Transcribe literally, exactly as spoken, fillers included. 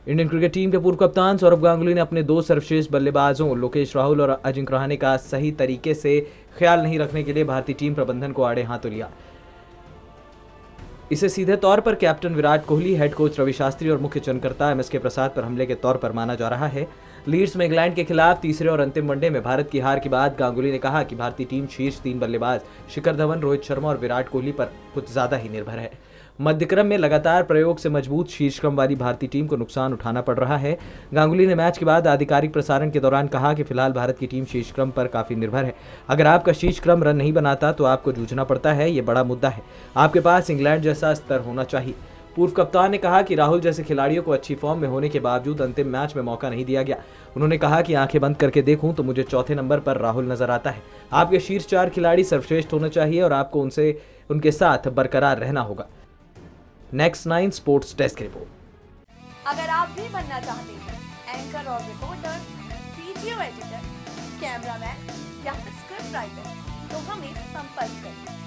Indian cricket team के पूर्व कप्तान सौरव गांगुली ने अपने दो सर्वश्रेष्ठ बल्लेबाजों लोकेश राहुल और अजिंक्य रहाणे का सही तरीके से ख्याल नहीं रखने के लिए भारतीय टीम प्रबंधन को आड़े हाथों लिया। इसे सीधे तौर पर captain Virat Kohli, head coach Ravi Shastri और मुख्य चयनकर्ता एम एस के प्रसाद पर हमले के तौर पर माना जा रहा है। लीड्स में इंग्लैंड के खिलाफ तीसरे और अंतिम वनडे में भारत की हार के बाद गांगुली ने कहा कि भारतीय टीम शीर्ष तीन बल्लेबाज शिखर धवन, रोहित शर्मा और विराट कोहली पर कुछ ज्यादा ही निर्भर है। मध्यक्रम में लगातार प्रयोग से मजबूत शीर्ष क्रम वाली भारतीय टीम को नुकसान उठाना पड़ रहा है। गांगुली ने मैच के बाद आधिकारिक प्रसारण के दौरान कहा कि फिलहाल भारत की टीम शीर्ष क्रम पर काफी निर्भर है। अगर आपका शीर्ष क्रम रन नहीं बनाता तो आपको जूझना पड़ता है, ये बड़ा मुद्दा है। आपके पास इंग्लैंड जैसा स्तर होना चाहिए। पूर्व कप्तान ने कहा कि राहुल जैसे खिलाड़ियों को अच्छी फॉर्म में होने के बावजूद अंतिम मैच में मौका नहीं दिया गया। उन्होंने कहा कि आंखें बंद करके देखूं तो मुझे चौथे नंबर पर राहुल नजर आता है। आपके शीर्ष चार खिलाड़ी सर्वश्रेष्ठ होने चाहिए और आपको उनसे उनके साथ बरकरार रहना होगा। Next nine sports desk report. अगर आप भी बनना चाहते हैं एंकर और रिपोर्टर, वीडियो एडिटर, कैमरामैन या फिर स्क्रिप्ट राइटर, तो हमें संपर्क करें।